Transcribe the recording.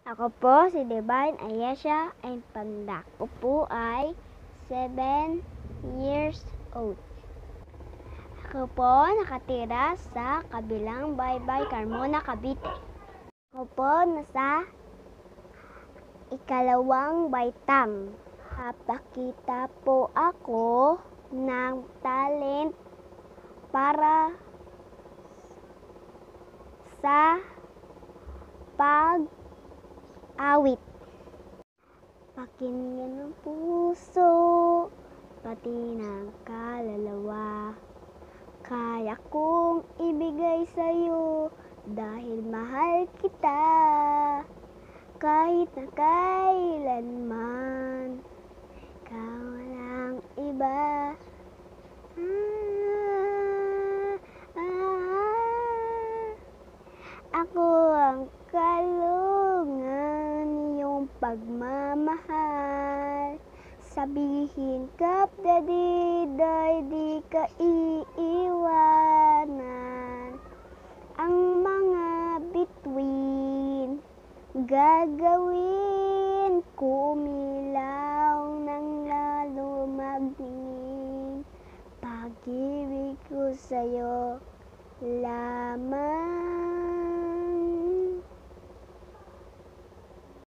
Ako po si Divine Ayesha Panda. Ako po ay 7 years old. Ako po nakatira sa kabilang baybay, Carmona, Cavite. Ako po nasa ikalawang baitang. Papakita po ako ng talent para sa pag-awit. Pakinggan ng puso, pati ng kaluluwa. Kaya kong ibigay sa'yo dahil mahal kita. Kahit na kailanman, ikaw walang iba. Ako ang kalungan niyong pagmamahal. Sabihin kapwa di ka iiwanan. Ang mga bituin gagawin, kumilaw ng lalo magdilim. Pag-ibig ko sa'yo lamang.